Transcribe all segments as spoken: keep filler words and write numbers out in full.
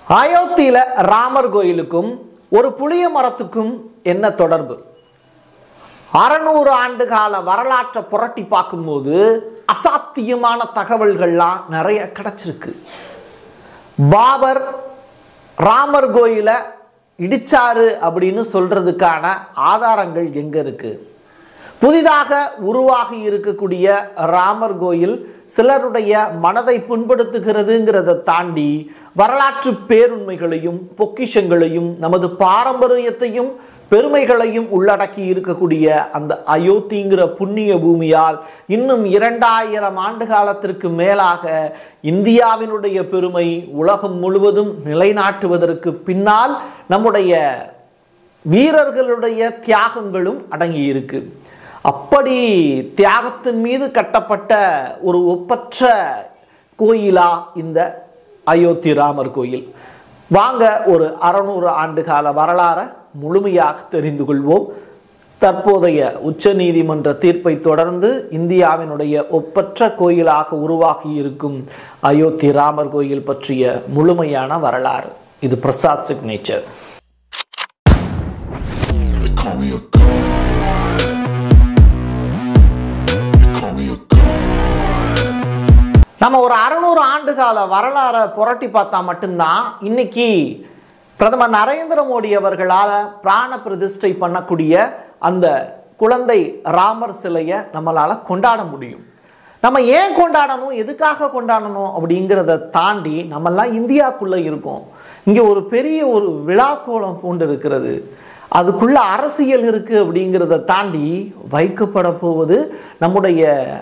அயோத்தியில ராமர் கோயிலுக்கும் ஒரு புளிய மரத்துக்கும் என்ன தொடர்பு? அறுநூறு ஆண்டு கால வரலாற்றை புரட்டி பார்க்கும்போது அசாத்தியமான தகவல்கள்லாம் நிறைய கிடைச்சிருக்கு. பாபர் ராமர் கோயில இடிச்சாரு அப்படின்னு சொல்றதுக்கான ஆதாரங்கள் எங்க இருக்கு? புதிதாக உருவாகி இருக்கக்கூடிய ராமர் கோயில் சிலருடைய மனதை புண்படுத்துகிறதுங்கிறத தாண்டி வரலாற்று பேருண்மைகளையும் பொக்கிஷங்களையும் நமது பாரம்பரியத்தையும் பெருமைகளையும் உள்ளடக்கி இருக்கக்கூடிய அந்த அயோத்திங்கிற புண்ணிய பூமியால் இன்னும் இரண்டாயிரம் ஆண்டு காலத்திற்கு மேலாக இந்தியாவினுடைய பெருமை உலகம் முழுவதும் நிலைநாட்டுவதற்கு பின்னால் நம்முடைய வீரர்களுடைய தியாகங்களும் அடங்கி இருக்கு. அப்படி தியாகத்தின் மீது கட்டப்பட்ட ஒரு ஒப்பற்ற கோயிலா இந்த அயோத்தி ராமர் கோயில். வாங்க ஒரு அறுநூறு ஆண்டு கால வரலாறை முழுமையாக தெரிந்து கொள்வோம். தற்போதைய உச்ச நீதிமன்ற தீர்ப்பை தொடர்ந்து இந்தியாவினுடைய ஒப்பற்ற கோயிலாக உருவாகி இருக்கும் அயோத்தி ராமர் கோயில் பற்றிய முழுமையான வரலாறு. இது பிரசாத் சிக்னேச்சர். நம்ம ஒரு அறுநூறு ஆண்டு கால வரலாறை புரட்டி பார்த்தா மட்டும்தான் இன்னைக்கு பிரதமர் நரேந்திர மோடி அவர்களால் பிராண பிரதிஷ்டை பண்ணக்கூடிய அந்த குழந்தை ராமர் சிலையை நம்மளால கொண்டாட முடியும். நம்ம ஏன் கொண்டாடணும், எதுக்காக கொண்டாடணும் அப்படிங்கிறத தாண்டி நம்மெல்லாம் இந்தியாவுக்குள்ள இருக்கோம். இங்கே ஒரு பெரிய ஒரு விழாக்கோலம் பூண்டு இருக்கிறது. அதுக்குள்ள அரசியல் இருக்கு அப்படிங்கிறத தாண்டி வைக்கப்பட போவது நம்முடைய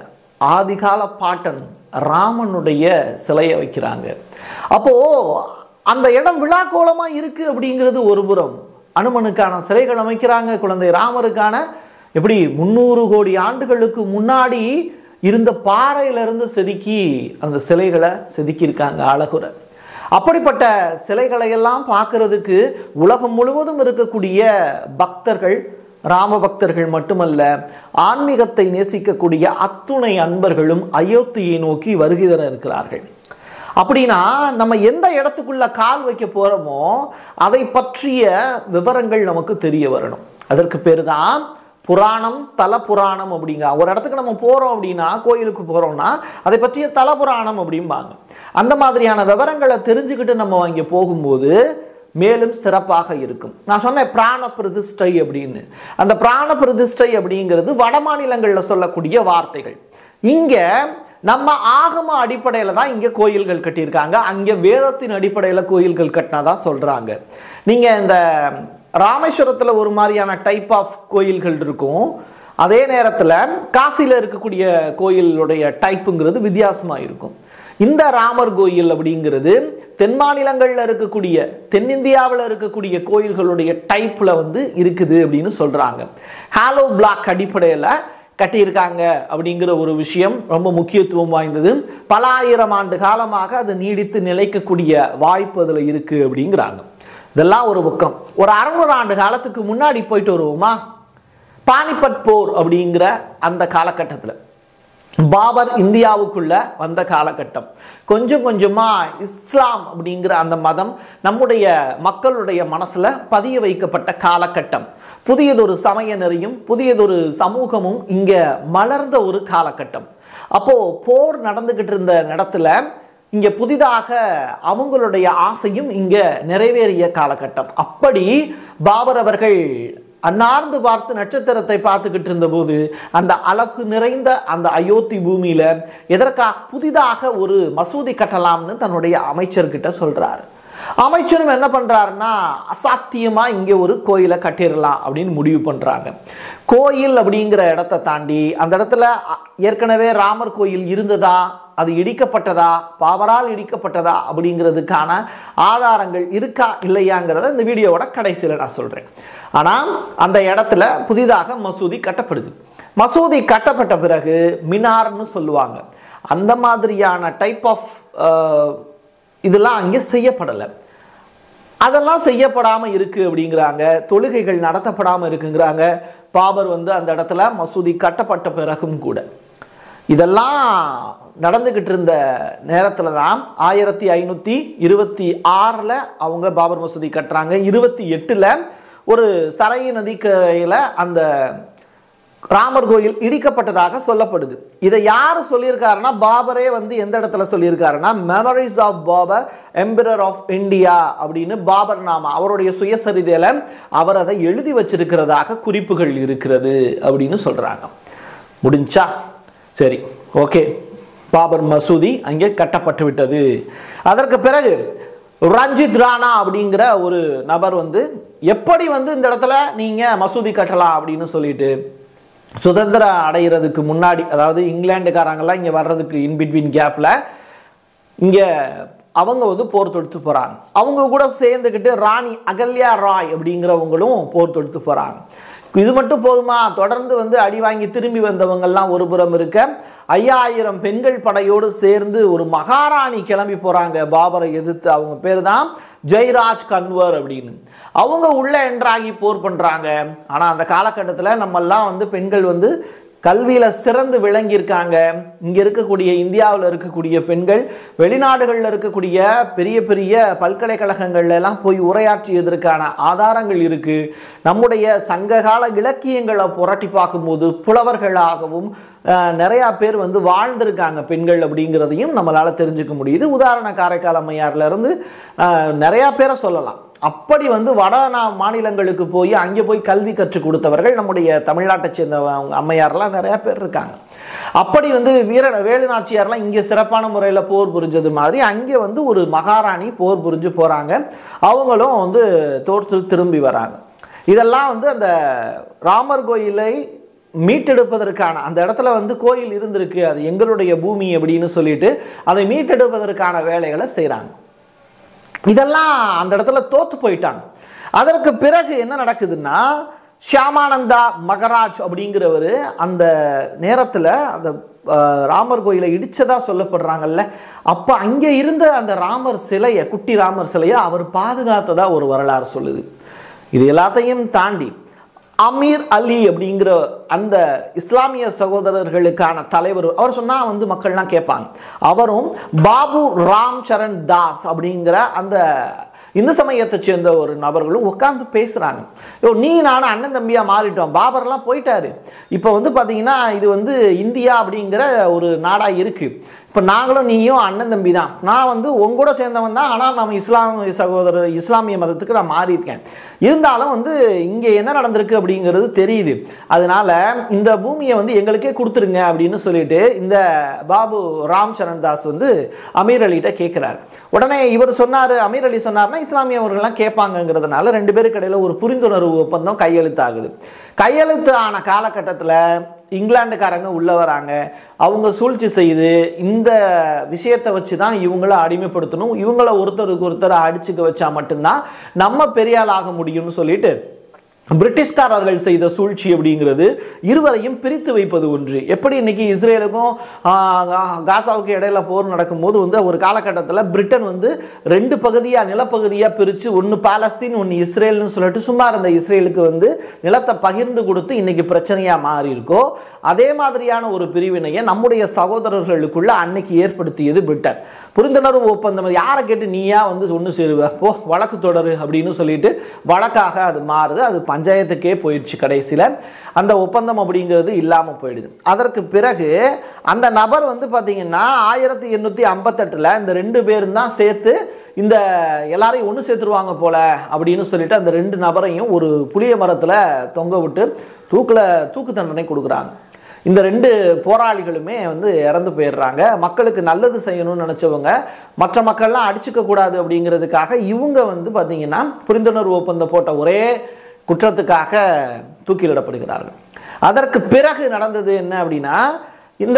ஆதிகால பாட்டன் ராமனுடைய சிலையை வைக்கிறாங்க. அப்போ அந்த இடம் விழாக்கோலமா இருக்கு அப்படிங்கிறது ஒரு புறம். அனுமனுக்கான சிலைகள் அமைக்கிறாங்க, குழந்தை ராமருக்கான எப்படி முன்னூறு கோடி ஆண்டுகளுக்கு முன்னாடி இருந்த பாறையிலிருந்து செதுக்கி அந்த சிலைகளை செதுக்கியிருக்காங்க அழகுற. அப்படிப்பட்ட சிலைகளை எல்லாம் பார்க்கறதுக்கு உலகம் முழுவதும் இருக்கக்கூடிய பக்தர்கள், ராம பக்தர்கள் மட்டுமல்ல, ஆன்மீகத்தை நேசிக்கக்கூடிய அத்துணை அன்பர்களும் அயோத்தியை நோக்கி வருகை தர இருக்கிறார்கள். அப்படின்னா நம்ம எந்த இடத்துக்குள்ள கால் வைக்க போறோமோ அதை பற்றிய விவரங்கள் நமக்கு தெரிய வரணும். அதற்கு பேர் தான் புராணம், தல புராணம் அப்படிங்க. ஒரு இடத்துக்கு நம்ம போறோம் அப்படின்னா, கோயிலுக்கு போறோம்னா அதை பற்றிய தல புராணம் அப்படிம்பாங்க. அந்த மாதிரியான விவரங்களை தெரிஞ்சுக்கிட்டு நம்ம அங்கே போகும்போது மேலும் சிறப்பாக இருக்கும். நான் சொன்னேன் பிராண பிரதிஷ்டை அப்படின்னு. அந்த பிராண பிரதிஷ்டை அப்படிங்கிறது வட மாநிலங்களில் சொல்லக்கூடிய வார்த்தைகள். இங்க நம்ம ஆகம அடிப்படையில தான் இங்க கோயில்கள் கட்டியிருக்காங்க. அங்க வேதத்தின் அடிப்படையில கோயில்கள் கட்டினாதான் சொல்றாங்க. நீங்க இந்த ராமேஸ்வரத்துல ஒரு மாதிரியான டைப் ஆஃப் கோயில்கள் இருக்கும். அதே நேரத்துல காசில இருக்கக்கூடிய கோயிலுடைய டைப்புங்கிறது வித்தியாசமா இருக்கும். இந்த ராமர் கோயில் அப்படிங்கிறது தென் மாநிலங்கள்ல இருக்கக்கூடிய, தென்னிந்தியாவில் இருக்கக்கூடிய கோயில்களுடைய டைப்ல வந்து இருக்குது அப்படின்னு சொல்றாங்க. ஹாலோ பிளாக் அடிப்படையில கட்டியிருக்காங்க அப்படிங்கிற ஒரு விஷயம் ரொம்ப முக்கியத்துவம் வாய்ந்தது. பல ஆயிரம் ஆண்டு காலமாக அது நீடித்து நிலைக்கக்கூடிய வாய்ப்பு அதுல இருக்கு அப்படிங்கிறாங்க. இதெல்லாம் ஒரு பக்கம். ஒரு அறுநூறு ஆண்டு காலத்துக்கு முன்னாடி போயிட்டு வருவோமா? பானிபட் போர் அப்படிங்கிற அந்த காலகட்டத்தில் பாபர் இந்தியாவுக்குள்ள வந்த காலகட்டம். கொஞ்சம் கொஞ்சமா இஸ்லாம் அப்படிங்கிற அந்த மதம் நம்முடைய மக்களுடைய மனசுல பதிய வைக்கப்பட்ட காலகட்டம். புதியதொரு சமய நெறியும் புதியதொரு சமூகமும் இங்க மலர்ந்த ஒரு காலகட்டம். அப்போ போர் நடந்துகிட்டு இருந்த இடத்துல இங்க புதிதாக அவங்களுடைய ஆசையும் இங்க நிறைவேறிய காலகட்டம். அப்படி பாபர் அவர்கள் அன்னார்ந்து பார்த்து நட்சத்திரத்தை பார்த்துக்கிட்டு இருந்த போது அந்த அழகு நிறைந்த அந்த அயோத்தி பூமியில எதற்காக புதிதாக ஒரு மசூதி கட்டலாம்னு தன்னுடைய அமைச்சர்கிட்ட சொல்றாரு. அமைச்சரும் என்ன பண்றாருன்னா, அசாத்தியமா இங்க ஒரு கோயிலை கட்டிடலாம் அப்படின்னு முடிவு பண்றாங்க. கோயில் அப்படிங்கிற இடத்தை தாண்டி அந்த இடத்துல ஏற்கனவே ராமர் கோயில் இருந்ததா, அது இடிக்கப்பட்டதா, பாபரால் இடிக்கப்பட்டதா அப்படிங்கிறதுக்கான ஆதாரங்கள் இருக்கா இல்லையாங்கிறத இந்த வீடியோவோட கடைசியில் நான் சொல்றேன். ஆனா அந்த இடத்துல புதிதாக மசூதி கட்டப்படுது. மசூதி கட்டப்பட்ட பிறகு மினார்னு சொல்லுவாங்க. அந்த மாதிரியான டைப் ஆஃப் இதெல்லாம் அங்கே செய்யப்படலை. அதெல்லாம் செய்யப்படாம இருக்கு அப்படிங்கிறாங்க. தொழுகைகள் நடத்தப்படாம இருக்குங்கிறாங்க. பாபர் வந்து அந்த இடத்துல மசூதி கட்டப்பட்ட பிறகும் கூட இதெல்லாம் நடந்துகிட்டு இருந்த நேரத்தில் தான் ஆயிரத்தி ஐநூற்றி இருபத்தி ஆறில் அவங்க பாபர் மசூதி கட்டுறாங்க. இருபத்தி எட்டில் ஒரு சரை நதிக்கரையில் அந்த ராமர் கோயில் இடிக்கப்பட்டதாக சொல்லப்படுது. இதை யார் சொல்லியிருக்காருன்னா பாபரே வந்து எந்த இடத்துல சொல்லியிருக்காருன்னா memories of Babur emperor of India அப்படின்னு பாபர் நாமா அவருடைய சுயசரிதையில அவர் அதை எழுதி வச்சிருக்கிறதாக குறிப்புகள் இருக்கிறது அப்படின்னு சொல்றாங்க. முடிஞ்சா சரி, ஓகே, பாபர் மசூதி அங்கே கட்டப்பட்டு விட்டது. அதற்கு பிறகு ரஞ்சித் ராணா அப்படிங்கிற ஒரு நபர் வந்து எப்படி வந்து இந்த இடத்துல நீங்க மசூதி கட்டலாம் அப்படின்னு சொல்லிட்டு சுதந்திரம் அடைகிறதுக்கு முன்னாடி, அதாவது இங்கிலாந்துக்காரங்கெல்லாம் இங்கே வர்றதுக்கு இன்பிட்வீன் கேப்பில் இங்கே அவங்க வந்து போர் தொடுத்து போகிறாங்க. அவங்க கூட சேர்ந்துக்கிட்டு ராணி அகல்யா ராய் அப்படிங்கிறவங்களும் போர் தொடுத்து போகிறாங்க. இது மட்டும் போதுமா? தொடர்ந்து வந்து அடி வாங்கி திரும்பி வந்தவங்கெல்லாம் ஒரு புறம் இருக்க, ஐயாயிரம் பெண்கள் படையோடு சேர்ந்து ஒரு மகாராணி கிளம்பி போகிறாங்க பாபரை எதிர்த்து. அவங்க பேர் தான் ஜெய்ராஜ் கன்வர் அப்படின்னு. அவங்க உள்ள என்ட்ராகி போர் பண்றாங்க. ஆனா அந்த காலகட்டத்தில் நம்மெல்லாம் வந்து பெண்கள் வந்து கல்வியில சிறந்து விளங்கியிருக்காங்க. இங்க இருக்கக்கூடிய இந்தியாவில் இருக்கக்கூடிய பெண்கள் வெளிநாடுகளில் இருக்கக்கூடிய பெரிய பெரிய பல்கலைக்கழகங்கள்ல எல்லாம் போய் உரையாற்றியதற்கான ஆதாரங்கள் இருக்கு. நம்முடைய சங்ககால இலக்கியங்களை புரட்டி பார்க்கும்போது புலவர்களாகவும் நிறைய பேர் வந்து வாழ்ந்திருக்காங்க பெண்கள் அப்படிங்கிறதையும் நம்மளால தெரிஞ்சுக்க முடியுது. உதாரண காரைக்கால் அம்மையார்ல இருந்து நிறைய பேரை சொல்லலாம். அப்படி வந்து வட மாநிலங்களுக்கு போய் அங்கே போய் கல்வி கற்றுக் கொடுத்தவர்கள் நம்முடைய தமிழ்நாட்டை சேர்ந்த அம்மையார்லாம் நிறைய பேர் இருக்காங்க. அப்படி வந்து வீர வேலு நாச்சியார்லாம் இங்கே சிறப்பான முறையில் போர் புரிஞ்சது மாதிரி அங்கே வந்து ஒரு மகாராணி போர் புரிஞ்சு போறாங்க. அவங்களும் வந்து தோற்று திரும்பி வராங்க. இதெல்லாம் வந்து அந்த ராமர் கோயிலை மீட்டெடுப்பதற்கான, அந்த இடத்துல வந்து கோயில் இருந்திருக்கு, அது எங்களுடைய பூமி அப்படின்னு சொல்லிட்டு அதை மீட்டெடுப்பதற்கான வேலைகளை செய்கிறாங்க. இதெல்லாம் அந்த இடத்துல தோத்து போயிட்டாங்க. அதற்கு பிறகு என்ன நடக்குதுன்னா, ஷியாமானந்தா மகராஜ் அப்படிங்கிறவர் அந்த நேரத்தில் அந்த ராமர் கோயிலை இடிச்சதா சொல்லப்படுறாங்கல்ல, அப்போ அங்கே இருந்த அந்த ராமர் சிலையை, குட்டி ராமர் சிலையை அவர் பாதுகாத்ததா ஒரு வரலாறு சொல்லுது. இது எல்லாத்தையும் தாண்டி அமீர் அலி அப்படிங்கிற அந்த இஸ்லாமிய சகோதரர்களுக்கான தலைவர், அவர் சொன்னா வந்து மக்கள்லாம் கேட்பாங்க. அவரும் பாபு ராம் சரண் தாஸ் அப்படிங்கிற அந்த இந்து சமயத்தை சேர்ந்த ஒரு நபர்களும் உட்கார்ந்து பேசுறாங்க. நீ நானும் அண்ணன் தம்பியா மாறிட்டோம், பாபர்லாம் போயிட்டாரு, இப்போ வந்து பாத்தீங்கன்னா இது வந்து இந்தியா அப்படிங்கிற ஒரு நாடா இருக்கு, இப்போ நாங்களும் நீயும் அண்ணன் தம்பி தான், நான் வந்து உங்கூட சேர்ந்தவன் தான், ஆனால் நம்ம இஸ்லாமிய சகோதரர் இஸ்லாமிய மதத்துக்கு நான் மாறி இருக்கேன், இருந்தாலும் வந்து இங்கே என்ன நடந்திருக்கு அப்படிங்கிறது தெரியுது, அதனால இந்த பூமியை வந்து எங்களுக்கே கொடுத்துருங்க அப்படின்னு சொல்லிட்டு இந்த பாபு ராம் சரண் தாஸ் வந்து அமீர் அலிகிட்ட கேட்குறாரு. உடனே இவர் சொன்னார், அமீர் அலி சொன்னார்னா இஸ்லாமியவர்கள்லாம் கேட்பாங்கிறதுனால ரெண்டு பேருக்கு இடையில ஒரு புரிந்துணர்வு ஒப்பந்தம் கையெழுத்தாகுது. கையெழுத்து ஆன காலகட்டத்தில் இங்கிலாந்துக்காரங்க உள்ள வராங்க. அவங்க சூழ்ச்சி செய்து இந்த விஷயத்தை வச்சு தான் இவங்கள அடிமைப்படுத்தணும், இவங்கள ஒருத்தருக்கு ஒருத்தர் அடிச்சுக்க வச்சா மட்டும்தான் நம்ம பெரிய ஆள் ஆக முடியும்னு சொல்லிட்டு பிரிட்டிஷ்காரர்கள் செய்த சூழ்ச்சி அப்படிங்கிறது இருவரையும் பிரித்து வைப்பது ஒன்று. எப்படி இன்னைக்கு இஸ்ரேலுக்கும் காசாவுக்கு இடையில போர் நடக்கும்போது வந்து ஒரு காலகட்டத்தில் பிரிட்டன் வந்து ரெண்டு பகுதியாக நிலப்பகுதியாக பிரித்து ஒன்று பாலஸ்தீன் ஒன்று இஸ்ரேல்னு சொல்லிட்டு சும்மா இருந்த இஸ்ரேலுக்கு வந்து நிலத்தை பகிர்ந்து கொடுத்து இன்னைக்கு பிரச்சனையாக மாறி இருக்கோ, அதே மாதிரியான ஒரு பிரிவினையை நம்முடைய சகோதரர்களுக்குள்ள அன்னைக்கு ஏற்படுத்தியது பிரிட்டன். புரிந்துணர்வு ஒப்பந்தம் யாரை கேட்டு நீயா வந்து ஒன்று சேருவ, போ வழக்கு தொடரு அப்படின்னு சொல்லிட்டு வழக்காக அது மாறுது. அது பஞ்சாயத்துக்கே போயிடுச்சு. கடைசியில் அந்த ஒப்பந்தம் அப்படிங்கிறது இல்லாமல் போயிடுது. அதற்கு பிறகு அந்த நபர் வந்து பார்த்தீங்கன்னா ஆயிரத்தி எண்ணூற்றி ஐம்பத்தெட்டில் இந்த ரெண்டு பேரும் தான் சேர்த்து இந்த எல்லாரையும் ஒன்று சேர்த்துருவாங்க போல அப்படின்னு சொல்லிட்டு அந்த ரெண்டு நபரையும் ஒரு புளிய மரத்தில் தொங்க விட்டு தூக்கில் தூக்கு தண்டனை கொடுக்குறாங்க. இந்த ரெண்டு போராளிகளுமே வந்து இறந்து போயிடுறாங்க. மக்களுக்கு நல்லது செய்யணும்னு நினச்சவங்க மற்ற மக்கள்லாம் அடிச்சுக்க கூடாது அப்படிங்கிறதுக்காக இவங்க வந்து பார்த்தீங்கன்னா புரிந்துணர்வு ஒப்பந்தம் போட்ட ஒரே குற்றத்துக்காக தூக்கிலிடப்படுகிறார்கள். அதற்கு பிறகு நடந்தது என்ன அப்படின்னா, இந்த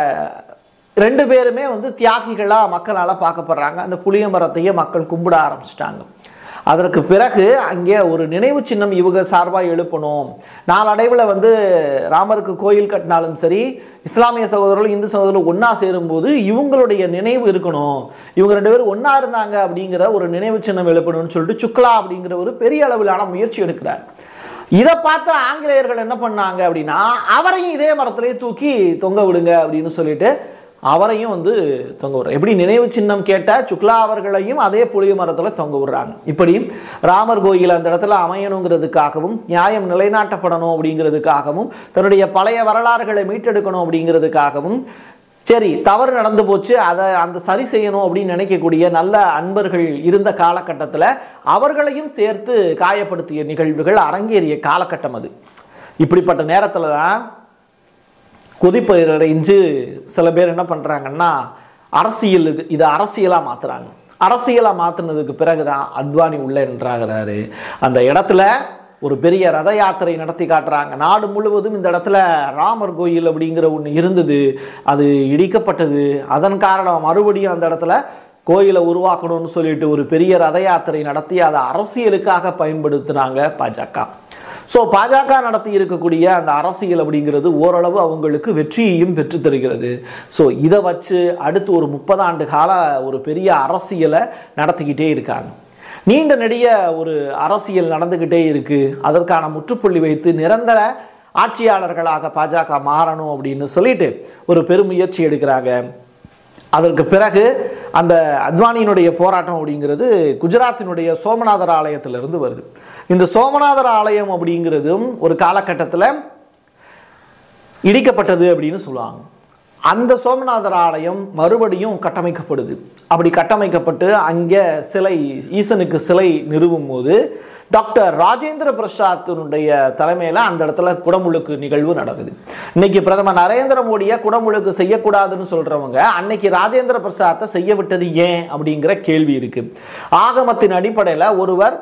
ரெண்டு பேருமே வந்து தியாகிகளாக மக்களால் பார்க்கப்படுறாங்க. அந்த புளிய மரத்தையே மக்கள் கும்பிட ஆரம்பிச்சிட்டாங்க. அதற்கு பிறகு அங்கே ஒரு நினைவு சின்னம் இவங்க சார்பாக எழுப்பணும். நாளடைவில் வந்து ராமருக்கு கோயில் கட்டினாலும் சரி, இஸ்லாமிய சகோதரர்கள் இந்து சகோதரர்கள் ஒன்றா சேரும்போது இவங்களுடைய நினைவு இருக்கணும், இவங்க ரெண்டு பேரும் ஒன்றா இருந்தாங்க அப்படிங்கிற ஒரு நினைவு சின்னம் எழுப்பணும்னு சொல்லிட்டு சுக்லா அப்படிங்கிற ஒரு பெரிய அளவிலான முயற்சி எடுக்கிறார். இதை பார்த்து ஆங்கிலேயர்கள் என்ன பண்ணாங்க அப்படின்னா, அவரையும் இதே மரத்திலேயே தூக்கி தொங்க விடுங்க அப்படின்னு சொல்லிட்டு அவரையும் வந்து தொங்க விடுறாங்க. எப்படி நினைவு சின்னம் கேட்ட சுக்லா அவர்களையும் அதே புளிய மரத்தில் தொங்க விடுறாங்க. இப்படி ராமர் கோயில் அந்த இடத்துல அமையணுங்கிறதுக்காகவும் நியாயம் நிலைநாட்டப்படணும் அப்படிங்கிறதுக்காகவும் தன்னுடைய பழைய வரலாறுகளை மீட்டெடுக்கணும் அப்படிங்கிறதுக்காகவும் சரி தவறு நடந்து போச்சு அதை அந்த சரி செய்யணும் அப்படின்னு நினைக்கக்கூடிய நல்ல அன்பர்கள் இருந்த காலகட்டத்தில் அவர்களையும் சேர்த்து காயப்படுத்திய நிகழ்வுகள் அரங்கேறிய காலகட்டம் அது. இப்படிப்பட்ட நேரத்தில் தான் கொதிப்படைஞ்சு சில பேர் என்ன பண்ணுறாங்கன்னா அரசியல் இது அரசியலாக மாற்றுறாங்க. அரசியலாக மாற்றினதுக்கு பிறகுதான் அத்வானி உள்ள என்றாகிறாரு. அந்த இடத்துல ஒரு பெரிய ரத யாத்திரை நடத்தி காட்டுறாங்க. நாடு முழுவதும் இந்த இடத்துல ராமர் கோயில் அப்படிங்கிற ஒன்று இருந்தது, அது இடிக்கப்பட்டது. அதன் காரணம் மறுபடியும் அந்த இடத்துல கோயிலை உருவாக்கணும்னு சொல்லிட்டு ஒரு பெரிய ரத யாத்திரை நடத்தி அதை அரசியலுக்காக பயன்படுத்தினாங்க பாஜக. ஸோ பாஜக நடத்தி இருக்கக்கூடிய அந்த அரசியல் அப்படிங்கிறது ஓரளவு அவங்களுக்கு வெற்றியையும் பெற்று தருகிறது. ஸோ இதை வச்சு அடுத்து ஒரு முப்பது ஆண்டு கால ஒரு பெரிய அரசியலை நடத்திக்கிட்டே இருக்காங்க. நீண்ட நெடிய ஒரு அரசியல் நடந்துக்கிட்டே இருக்கு. அதற்கான முற்றுப்புள்ளி வைத்து நிரந்தர ஆட்சியாளர்களாக பாஜக மாறணும் அப்படின்னு சொல்லிட்டு ஒரு பெருமுயற்சி எடுக்கிறாங்க. அதற்கு பிறகு அந்த அத்வானியினுடைய போராட்டம் அப்படிங்கிறது குஜராத்தினுடைய சோமநாதர் ஆலயத்திலிருந்து வருது. இந்த சோமநாதர் ஆலயம் அப்படிங்கிறதும் ஒரு காலகட்டத்தில் இடிக்கப்பட்டது அப்படின்னு சொல்லுவாங்க. அந்த சோமநாதர் ஆலயம் மறுபடியும் கட்டமைக்கப்படுது. அப்படி கட்டமைக்கப்பட்டு அங்கே சிலை ஈசனுக்கு சிலை நிறுவும் போது டாக்டர் ராஜேந்திர பிரசாத்தினுடைய தலைமையில் அந்த இடத்துல குடமுழுக்கு நிகழ்வு நடக்குது. இன்னைக்கு பிரதமர் நரேந்திர மோடியை குடமுழுக்கு செய்யக்கூடாதுன்னு சொல்றவங்க அன்னைக்கு ராஜேந்திர பிரசாத்தை செய்ய விட்டது ஏன் அப்படிங்கிற கேள்வி இருக்கு. ஆகமத்தின் அடிப்படையில் ஒருவர்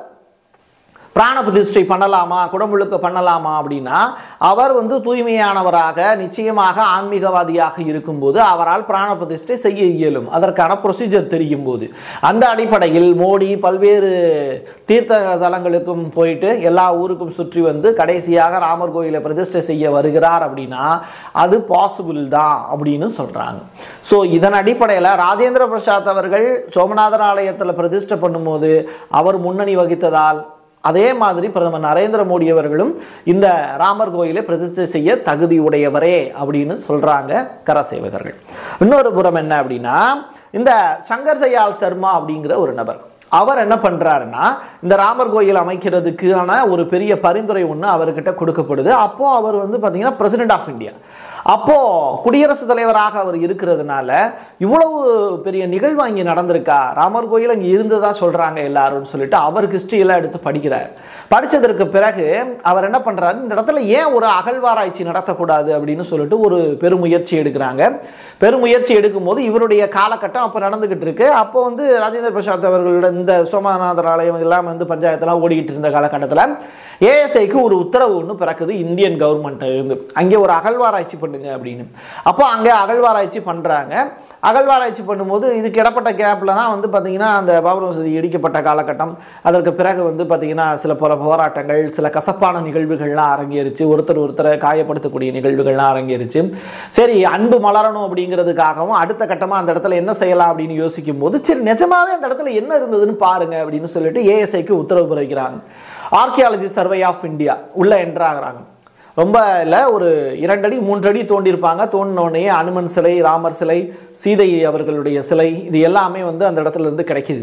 பிராண பிரதிஷ்டை பண்ணலாமா, குடமுழுக்க பண்ணலாமா அப்படின்னா அவர் வந்து தூய்மையானவராக நிச்சயமாக ஆன்மீகவாதியாக இருக்கும்போது அவரால் பிராண பிரதிஷ்டை செய்ய இயலும். அதற்கான ப்ரொசீஜர் தெரியும் போது அந்த அடிப்படையில் மோடி பல்வேறு தீர்த்த தலங்களுக்கும் போயிட்டு எல்லா ஊருக்கும் சுற்றி வந்து கடைசியாக ராமர் கோயிலை பிரதிஷ்டை செய்ய வருகிறார் அப்படின்னா அது பாசிபிள் தான் அப்படின்னு சொல்றாங்க. ஸோ இதன் அடிப்படையில் ராஜேந்திர பிரசாத் அவர்கள் சோமநாதர் ஆலயத்தில் பிரதிஷ்டை பண்ணும்போது அவர் முன்னணி வகித்ததால் அதே மாதிரி பிரதமர் நரேந்திர மோடி அவர்களும் இந்த ராமர் கோயிலை பிரதிஷ்டை செய்ய தகுதி உடையவரே அப்படின்னு சொல்றாங்க கரசேவகர்கள். இன்னொரு புறம் என்ன அப்படின்னா இந்த சங்கர் தயாள் சர்மா அப்படிங்கிற ஒரு நபர் அவர் என்ன பண்றாருன்னா இந்த ராமர் கோயில் அமைக்கிறதுக்கான ஒரு பெரிய பரிந்துரை ஒன்று அவர்கிட்ட கொடுக்கப்படுது. அப்போ அவர் வந்து பாத்தீங்கன்னா பிரசிடென்ட் ஆஃப் இந்தியா, அப்போ குடியரசுத் தலைவராக அவர் இருக்கிறதுனால இவ்வளவு பெரிய நிகழ்வு அங்கே நடந்திருக்கா, ராமர் கோயில் அங்கே இருந்ததா சொல்றாங்க எல்லாரும் சொல்லிட்டு அவர் ஹிஸ்டரி எல்லாம் எடுத்து படிக்கிறார். படிச்சதற்கு பிறகு அவர் என்ன பண்றாரு, இந்த இடத்துல ஏன் ஒரு அகழ்வாராய்ச்சி நடத்தக்கூடாது அப்படின்னு சொல்லிட்டு ஒரு பெருமுயற்சி எடுக்கிறாங்க. பெருமுயற்சி எடுக்கும் போது இவருடைய காலகட்டம் அப்போ நடந்துகிட்டு இருக்கு. அப்போ வந்து ராஜேந்திர பிரசாத் அவர்களோட இந்த சோமநாதர் ஆலயம் எல்லாம் வந்து பஞ்சாயத்தெல்லாம் ஓடிக்கிட்டு இருந்த காலகட்டத்தில் ஏஎஸ்ஐக்கு ஒரு உத்தரவு ஒன்று பிறக்குது இந்தியன் கவர்மெண்ட் இருந்து, அங்கே ஒரு அகழ்வாராய்ச்சி பண்ணுங்க அப்படின்னு. அப்போ அங்கே அகழ்வாராய்ச்சி பண்றாங்க. அகழ்வாராய்ச்சி பண்ணும்போது இதுக்கு இடப்பட்ட கேப்ல தான் வந்து பார்த்தீங்கன்னா அந்த பாபர் மசூதி இடிக்கப்பட்ட காலகட்டம். அதற்கு பிறகு வந்து பார்த்தீங்கன்னா சில பல போராட்டங்கள், சில கசப்பான நிகழ்வுகள்லாம் அரங்கேறிச்சு, ஒருத்தர் ஒருத்தரை காயப்படுத்தக்கூடிய நிகழ்வுகள்லாம் அரங்கேறிச்சு. சரி அன்பு மலரணும் அப்படிங்கிறதுக்காகவும் அடுத்த கட்டமாக அந்த இடத்துல என்ன செய்யலாம் அப்படின்னு யோசிக்கும் போது சரி நிஜமாவே அந்த இடத்துல என்ன இருந்ததுன்னு பாருங்க அப்படின்னு சொல்லிட்டு ஏஎஸ்ஐக்கு உத்தரவு பிறக்கிறாங்க. ஆர்கியாலஜி சர்வே ஆஃப் இந்தியா உள்ள என்ட்ராகிறாங்க. ரொம்ப இல்லை, ஒரு இரண்டடி மூன்றடி தோண்டியிருப்பாங்க. தோண்டினோடனே அனுமன் சிலை, ராமர் சிலை, சீதை அவர்களுடைய சிலை, இது எல்லாமே வந்து அந்த இடத்துல இருந்து கிடைக்குது.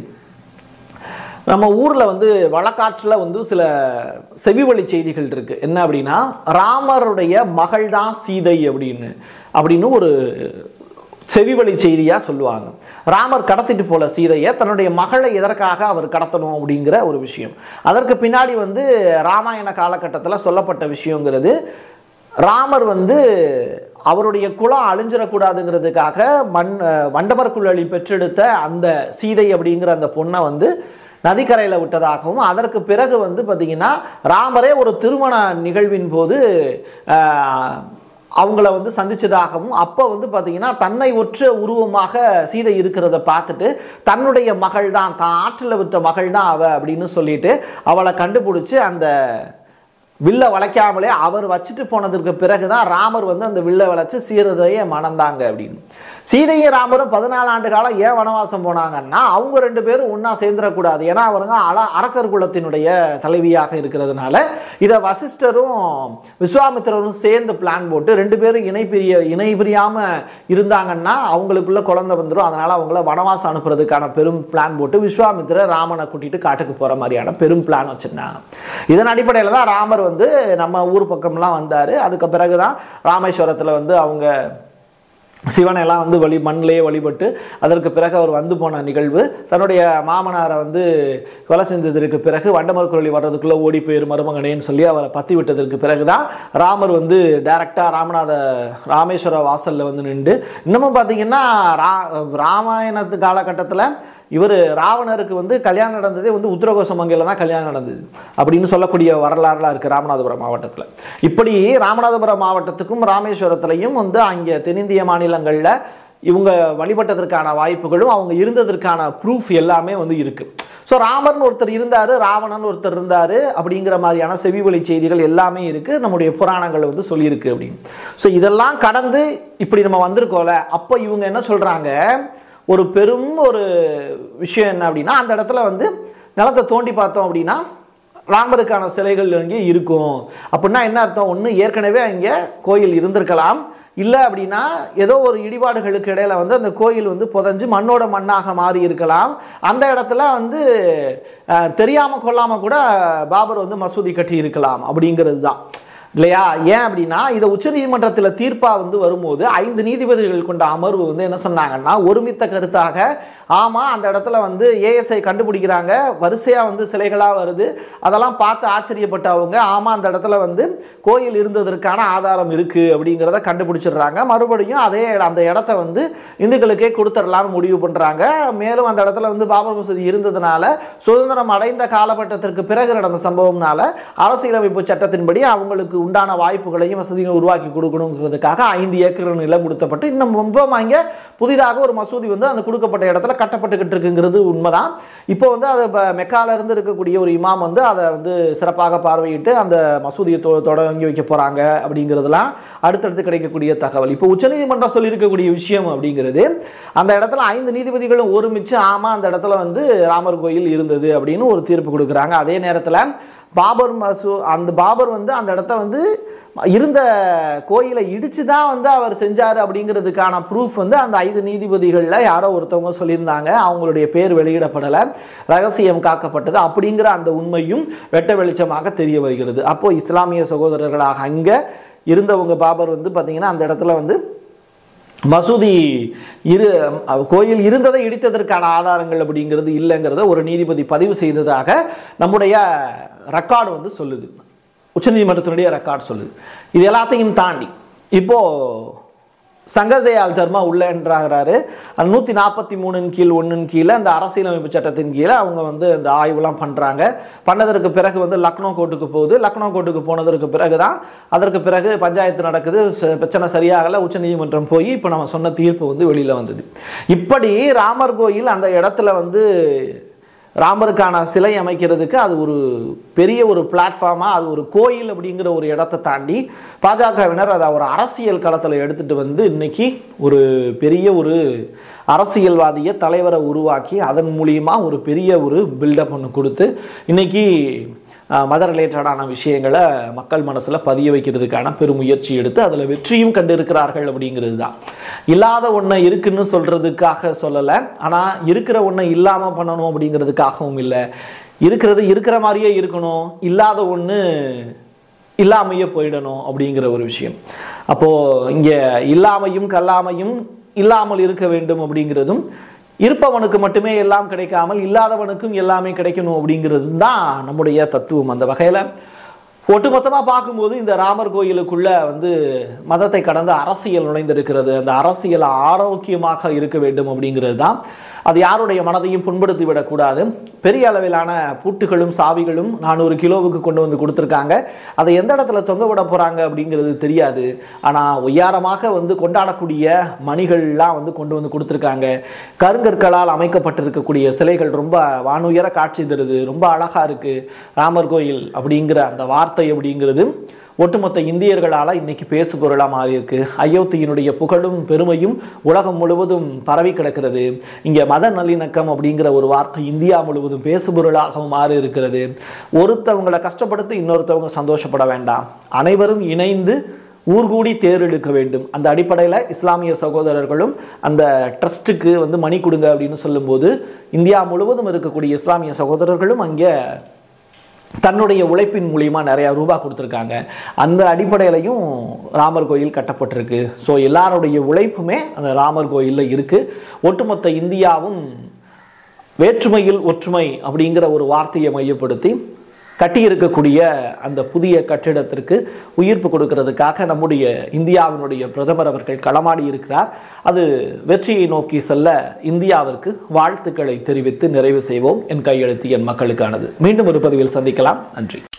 நம்ம ஊரில் வந்து வழக்காற்றில் வந்து சில செவிவழி செய்திகள் இருக்கு. என்ன அப்படின்னா ராமருடைய மகள் தான் சீதை அப்படின்னு அப்படின்னு ஒரு செவிவழி செய்தியா சொல்லுவாங்க. ராமர் கடத்திட்டு போல சீதையை, தன்னுடைய மகளை எதற்காக அவர் கடத்தணும் அப்படிங்கிற ஒரு விஷயம். அதற்கு பின்னாடி வந்து ராமாயண காலகட்டத்தில் சொல்லப்பட்ட விஷயங்கிறது ராமர் வந்து அவருடைய குலம் அழிஞ்சிடக்கூடாதுங்கிறதுக்காக மண் வண்டமர்குழலி பெற்றெடுத்த அந்த சீதை அப்படிங்கிற அந்த பொண்ணை வந்து நதிக்கரையில் விட்டதாகவும், அதற்கு பிறகு வந்து பார்த்தீங்கன்னா ராமரே ஒரு திருமண நிகழ்வின் போது அவங்கள வந்து சந்திச்சதாகவும், அப்போ வந்து பார்த்தீங்கன்னா தன்னை ஒற்ற உருவமாக சீதை இருக்கிறத பார்த்துட்டு தன்னுடைய மகள் தான், தான் ஆற்றில் விட்ட மகள் தான் அவ அப்படின்னு சொல்லிட்டு அவளை கண்டுபிடிச்சி அந்த வில்லை வளைக்காமலே அவர் வச்சுட்டு போனதற்கு பிறகுதான் ராமர் வந்து அந்த வில்லை வளைச்சு சீரதையை மணந்தாங்க அப்படின்னு. சீதையும் ராமரும் பதினாலு ஆண்டு காலம் ஏன் வனவாசம் போனாங்கன்னா அவங்க ரெண்டு பேரும் ஒன்னா சேர்ந்துடக்கூடாது. ஏன்னா அவருங்க அல அரக்கர் குலத்தினுடைய தலைவியாக இருக்கிறதுனால இதை வசிஷ்டரும் விஸ்வாமித்திரரும் சேர்ந்து பிளான் போட்டு ரெண்டு பேரும் இணை பிரிய இணை பிரியாம இருந்தாங்கன்னா அவங்களுக்குள்ள குழந்தை வந்துடும். அதனால அவங்கள வனவாசம் அனுப்புறதுக்கான பெரும் பிளான் போட்டு விஸ்வாமித்திரர் ராமனை கூட்டிட்டு காட்டுக்கு போற மாதிரியான பெரும் பிளான் வச்சிருந்தாங்க. இதன் அடிப்படையில் தான் ராமர் வந்து நம்ம ஊர் பக்கம்லாம் வந்தாரு. அதுக்கு பிறகுதான் ராமேஸ்வரத்தில் வந்து அவங்க சிவனை எல்லாம் வந்து வழி மண்ணிலேயே வழிபட்டு அதற்கு பிறகு அவர் வந்து போன நிகழ்வு, தன்னுடைய மாமனாரை வந்து கொலை செஞ்சதற்கு பிறகு வண்டமர்குரலி வர்றதுக்குள்ள ஓடி போயிரு மருமகனேன்னு சொல்லி அவரை பத்தி விட்டதற்கு பிறகுதான் ராமர் வந்து டைரக்டா ராமநாத ராமேஸ்வர வாசல்ல வந்து நின்று, இன்னமும் பார்த்தீங்கன்னா ரா ராமாயணத்து காலகட்டத்தில் இவர் ராவணருக்கு வந்து கல்யாணம் நடந்ததே வந்து உத்தரகோசமங்கையில் தான் கல்யாணம் நடந்தது அப்படின்னு சொல்லக்கூடிய வரலாறுலாம் இருக்குது ராமநாதபுரம் மாவட்டத்தில். இப்படி ராமநாதபுரம் மாவட்டத்துக்கும் ராமேஸ்வரத்துலையும் வந்து அங்கே தென்னிந்திய மாநிலங்களில் இவங்க வழிபட்டதற்கான வாய்ப்புகளும் அவங்க இருந்ததற்கான ப்ரூஃப் எல்லாமே வந்து இருக்குது. ஸோ ராமர்னு ஒருத்தர் இருந்தார், ராவணன் ஒருத்தர் இருந்தார் அப்படிங்கிற மாதிரியான செவிவழி செய்திகள் எல்லாமே இருக்குது, நம்முடைய புராணங்கள் வந்து சொல்லியிருக்கு அப்படின்னு. ஸோ இதெல்லாம் கடந்து இப்படி நம்ம வந்திருக்கோம்ல, அப்போ இவங்க என்ன சொல்கிறாங்க, ஒரு பெரும் ஒரு விஷயம் என்ன அப்படின்னா, அந்த இடத்துல வந்து நிலத்தை தோண்டி பார்த்தோம் அப்படின்னா ராமருக்கான சிலைகள் அங்கே இருக்கும். அப்படின்னா என்ன அர்த்தம், ஒன்று ஏற்கனவே அங்கே கோயில் இருந்திருக்கலாம், இல்லை அப்படின்னா ஏதோ ஒரு இடிபாடுகளுக்கு இடையில வந்து அந்த கோயில் வந்து புதஞ்சு மண்ணோட மண்ணாக மாறி இருக்கலாம். அந்த இடத்துல வந்து தெரியாமல் கொள்ளாமல் கூட பாபர் வந்து மசூதி கட்டி இருக்கலாம் அப்படிங்கிறது தான் இல்லையா. ஏன் அப்படின்னா இதை உச்ச நீதிமன்றத்தில் தீர்ப்பாக வந்து வரும்போது ஐந்து நீதிபதிகள் கொண்ட அமர்வு வந்து என்ன சொன்னாங்கன்னா, ஒருமித்த கருத்தாக ஆமாம் அந்த இடத்துல வந்து ஏஎஸ்ஐ கண்டுபிடிக்கிறாங்க, வரிசையாக வந்து சிலைகளாக வருது, அதெல்லாம் பார்த்து ஆச்சரியப்பட்ட அவங்க ஆமாம் அந்த இடத்துல வந்து கோயில் இருந்ததற்கான ஆதாரம் இருக்குது அப்படிங்கிறத கண்டுபிடிச்சிடுறாங்க. மறுபடியும் அதே அந்த இடத்த வந்து இந்துக்களுக்கே கொடுத்துடலான்னு முடிவு பண்ணுறாங்க. மேலும் அந்த இடத்துல வந்து பாபர் மசூதி இருந்ததுனால சுதந்திரம் அடைந்த காலகட்டத்திற்கு பிறகு நடந்த சம்பவம்னால அரசியலமைப்பு சட்டத்தின்படி அவங்களுக்கு உண்டான வாய்ப்புகளையும் வசதிகளை உருவாக்கி கொடுக்கணுங்கிறதுக்காக ஐந்து ஏக்கர் நிலம் கொடுக்கப்பட்டு இன்னும் ரொம்ப அங்கே புதிதாக ஒரு மசூதி வந்து அந்த கொடுக்கப்பட்ட இடத்துல கட்டப்பட்டுக்கிட்டு இருக்குங்கிறது உண்மைதான். இப்போ வந்து அதை மெக்கால இருந்து இருக்கக்கூடிய ஒரு இமாம் வந்து அதை வந்து சிறப்பாக பார்வையிட்டு அந்த மசூதியை தொடங்கி வைக்க போறாங்க அப்படிங்கிறதுலாம் அடுத்தடுத்து கிடைக்கக்கூடிய தகவல். இப்போ உச்சநீதிமன்றம் சொல்லி இருக்கக்கூடிய விஷயம் அப்படிங்கிறது, அந்த இடத்துல ஐந்து நீதிபதிகளும் ஒருமிச்சு ஆமா அந்த இடத்துல வந்து ராமர் கோயில் இருந்தது அப்படின்னு ஒரு தீர்ப்பு கொடுக்குறாங்க. அதே நேரத்தில் பாபர் மசூ அந்த பாபர் வந்து அந்த இடத்த வந்து இருந்த கோயிலை இடிச்சு தான் வந்து அவர் செஞ்சார் அப்படிங்கிறதுக்கான ப்ரூஃப் வந்து அந்த ஐந்து நீதிபதிகளில் யாரோ ஒருத்தவங்க சொல்லியிருந்தாங்க. அவங்களுடைய பேர் வெளியிடப்படலை, ரகசியம் காக்கப்பட்டது அப்படிங்கிற அந்த உண்மையும் வெட்ட வெளிச்சமாக தெரிய வருகிறது. அப்போ இஸ்லாமிய சகோதரர்களாக அங்கே இருந்தவங்க பாபர் வந்து பார்த்தீங்கன்னா அந்த இடத்துல வந்து மசூதி இரு கோயில் இருந்ததை இடித்ததற்கான ஆதாரங்கள் அப்படிங்கிறது இல்லைங்கிறத ஒரு நீதிபதி பதிவு செய்ததாக நம்முடைய ரெக்கார்டு வந்து சொல்லுது, உச்சநீதிமன்றத்தினுடைய ரெக்கார்டு சொல்லுது. இது எல்லாத்தையும் தாண்டி இப்போ சங்கர்தயாள் தர்மா உள்ள என்றாகிறாரு. நூற்றி நாற்பத்தி மூணின் கீழ் ஒன்றின் கீழே அந்த அரசியலமைப்பு சட்டத்தின் கீழே அவங்க வந்து இந்த ஆய்வுலாம் பண்ணுறாங்க. பண்ணதற்கு பிறகு வந்து லக்னோ கோர்ட்டுக்கு போகுது. லக்னோ கோர்ட்டுக்கு போனதற்கு பிறகு தான் அதற்கு பிறகு பஞ்சாயத்து நடக்குது, பிரச்சனை சரியாகலை, உச்சநீதிமன்றம் போய் இப்போ நம்ம சொன்ன தீர்ப்பு வந்து வெளியில் வந்தது. இப்படி ராமர் கோயில் அந்த இடத்துல வந்து ராமருக்கான சிலை அமைக்கிறதுக்கு அது ஒரு பெரிய ஒரு பிளாட்ஃபார்மாக, அது ஒரு கோயில் அப்படிங்கிற ஒரு இடத்தை தாண்டி பாஜகவினர் அதை ஒரு அரசியல் களத்தில் எடுத்துகிட்டு வந்து இன்னைக்கு ஒரு பெரிய ஒரு அரசியல்வாதிய தலைவரை உருவாக்கி அதன் மூலியமாக ஒரு பெரிய ஒரு பில்டப் ஒன்று கொடுத்து இன்னைக்கு மத ரிலேட்டடான விஷயங்களை மக்கள் மனசில் பதிய வைக்கிறதுக்கான பெருமுயற்சி எடுத்து அதில் வெற்றியும் கண்டு இருக்கிறார்கள் அப்படிங்கிறது தான். இல்லாத ஒன்றை இருக்குன்னு சொல்கிறதுக்காக சொல்லலை, ஆனால் இருக்கிற ஒன்றை இல்லாமல் பண்ணணும் அப்படிங்கிறதுக்காகவும் இல்லை. இருக்கிறது இருக்கிற மாதிரியே இருக்கணும், இல்லாத ஒன்று இல்லாமையே போயிடணும் அப்படிங்கிற ஒரு விஷயம். அப்போது இங்கே இல்லாமையும் கல்லாமையும் இல்லாமல் இருக்க வேண்டும் அப்படிங்கிறதும், இருப்பவனுக்கு மட்டுமே எல்லாம் கிடைக்காமல் இல்லாதவனுக்கும் எல்லாமே கிடைக்கணும் அப்படிங்கிறது தான் நம்முடைய தத்துவம். அந்த வகையில் ஒட்டுமொத்தமாக பார்க்கும்போது இந்த ராமர் கோயிலுக்குள்ள வந்து மதத்தை கடந்த அரசியல் நுழைந்திருக்கிறது. அந்த அரசியல் ஆரோக்கியமாக இருக்க வேண்டும் அப்படிங்கிறது தான். அது யாருடைய மனதையும் புண்படுத்தி விடக்கூடாது. பெரிய அளவிலான பூட்டுகளும் சாவிகளும் நானூறு கிலோவுக்கு கொண்டு வந்து கொடுத்துருக்காங்க. அதை எந்த இடத்துல தொங்க விட போகிறாங்க அப்படிங்கிறது தெரியாது. ஆனால் ஒய்யாரமாக வந்து கொண்டாடக்கூடிய மணிகள்லாம் வந்து கொண்டு வந்து கொடுத்துருக்காங்க. கருங்கற்களால் அமைக்கப்பட்டிருக்கக்கூடிய சிலைகள் ரொம்ப வானுயர காட்சி தருது, ரொம்ப அழகாக இருக்குது. ராமர் கோயில் அப்படிங்கிற அந்த வார்த்தை அப்படிங்கிறது ஒட்டுமொத்த இந்தியர்களால் இன்னைக்கு பேசு பொருளாக மாறி இருக்கு. அயோத்தியினுடைய புகழும் பெருமையும் உலகம் முழுவதும் பரவி கிடக்கிறது. இங்கே மத நல்லிணக்கம் அப்படிங்கிற ஒரு வார்த்தை இந்தியா முழுவதும் பேசு பொருளாக மாறி இருக்கிறது. ஒருத்தவங்களை கஷ்டப்படுத்தி இன்னொருத்தவங்க சந்தோஷப்பட வேண்டாம், அனைவரும் இணைந்து ஊர்கூடி தேர்தெடுக்க வேண்டும். அந்த அடிப்படையில் இஸ்லாமிய சகோதரர்களும் அந்த ட்ரஸ்ட்டுக்கு வந்து மணி கொடுங்க அப்படின்னு சொல்லும்போது இந்தியா முழுவதும் இருக்கக்கூடிய இஸ்லாமிய சகோதரர்களும் அங்கே தன்னுடைய உழைப்பின் மூலியமாக நிறையா ரூபா கொடுத்துருக்காங்க. அந்த அடிப்படையிலையும் ராமர் கோயில் கட்டப்பட்டிருக்கு. ஸோ எல்லாருடைய உழைப்புமே அந்த ராமர் கோயிலில் இருக்குது. ஒட்டுமொத்த இந்தியாவும் வேற்றுமையில் ஒற்றுமை அப்படிங்கிற ஒரு வார்த்தையை மையப்படுத்தி கட்டியிருக்கக்கூடிய அந்த புதிய கட்டிடத்திற்கு உயிர்ப்பு கொடுக்கிறதுக்காக நம்முடைய இந்தியாவினுடைய பிரதமர் அவர்கள் களமாடி இருக்கிறார். அது வெற்றியை நோக்கி செல்ல இந்தியாவிற்கு வாழ்த்துக்களை தெரிவித்து நிறைவு செய்வோம். என் கையெழுத்து என் மக்களுக்கானது. மீண்டும் ஒரு பதிவில் சந்திக்கலாம். நன்றி.